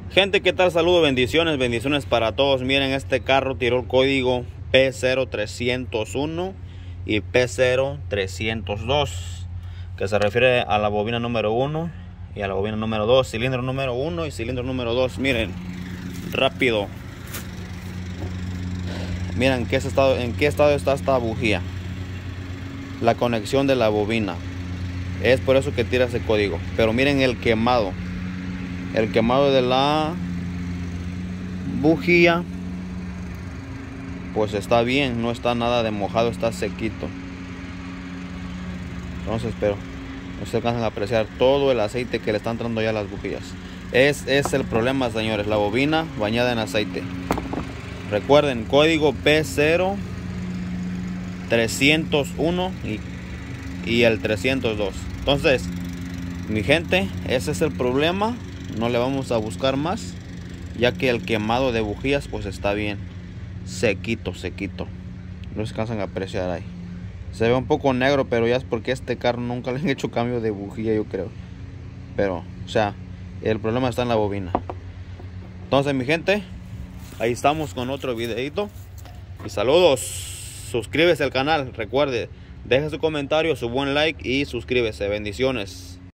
Gente, ¿qué tal? Saludos, bendiciones, bendiciones para todos. Miren, este carro tiró el código P0301 y P0302, que se refiere a la bobina número 1 y a la bobina número 2, cilindro número 1 y cilindro número 2. Miren, rápido. Miren en qué estado está esta bujía. La conexión de la bobina. Es por eso que tira ese código. Pero miren el quemado. El quemado de la bujía, pues está bien, no está nada de mojado, está sequito. Entonces, pero no se alcanzan a apreciar todo el aceite que le está entrando ya a las bujías. Es el problema, señores, la bobina bañada en aceite. Recuerden, código P0301 y el 302. Entonces, mi gente, ese es el problema. No le vamos a buscar más, ya que el quemado de bujías pues está bien sequito. No se alcanzan a apreciar ahí. Se ve un poco negro, pero ya es porque a este carro nunca le han hecho cambio de bujía, yo creo. Pero, o sea, el problema está en la bobina. Entonces, mi gente, ahí estamos con otro videito. Y saludos. Suscríbese al canal. Recuerde, deje su comentario, su buen like y suscríbese. Bendiciones.